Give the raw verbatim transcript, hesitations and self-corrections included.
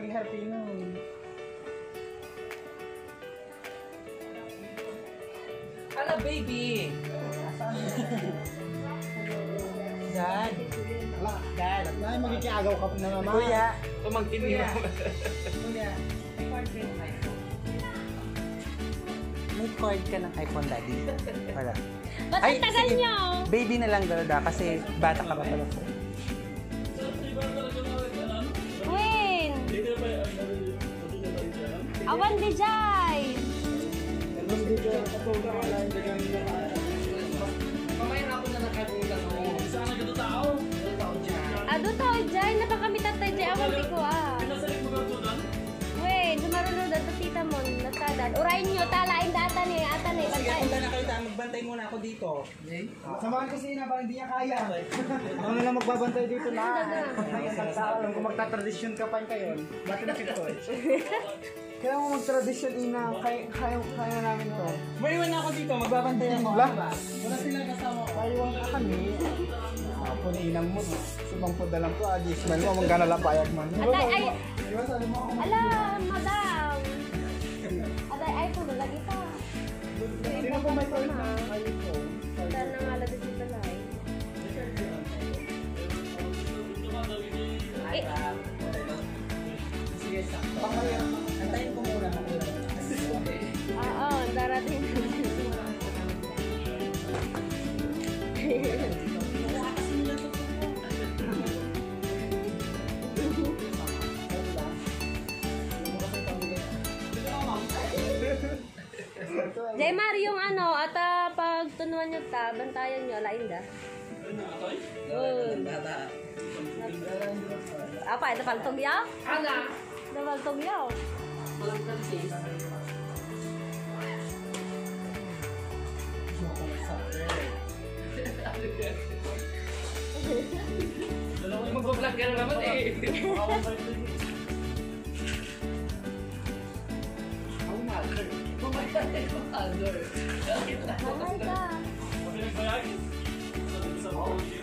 lagi happy nun. Hala, baby! Dad! Dad! Ay, magikiagaw ka na naman. Kuya! Tumangkin mo. Kuya. May cord ka ng iPhone, Daddy? Wala. Ba't ang tagal sige. niyo? Baby na lang, Dalda, kasi bata ka pa pala. Queen! Awan di jay! Mamaya na ako na nakagulang ako. Saan na gano'n tao? Ado tao jay, napakami tatay jay, awan di ko ah. Wait, sumarunod at tita mo, natadan. Urayin nyo, talain datan eh, atan eh, Sige, bantay. punta na kayo tayo. Magbantay muna ako dito. Samahan ko si Ina, parang hindi niya kaya. Ako na lang magbabantay dito na. Alam ko magta-tradisyon ka pa kayo. Bakit na kito eh? Kaya mo mag-tradisyon, Ina. Kaya, kaya, kaya namin to. Maiwan na ako dito. Magbabantay ako. Wala. Wala silang kasama ko. Kayawang ka kami. Ako ni Inang mo. Subang po dalang ko. Additional mo. Magkana lang payag man. Atay, ay, Di ba sabi mo ako? ala, madam. Atay, ay, puno lagi pa. Sino po may toilet na kayo po? Saan na nga lagi dito lang. Eh, Sige, sakto. Antayin ko muna. oo, darating na. Jay Mar, yung ano, at uh, pag tunuan nyo ta, bantayan nyo, alain da. Apa, ito paltog yaw? Ana! Ito paltog yaw? Walang kansis. Mag-vlog ka na naman eh. Ang mother. Mamatay ko mother. Malay ka.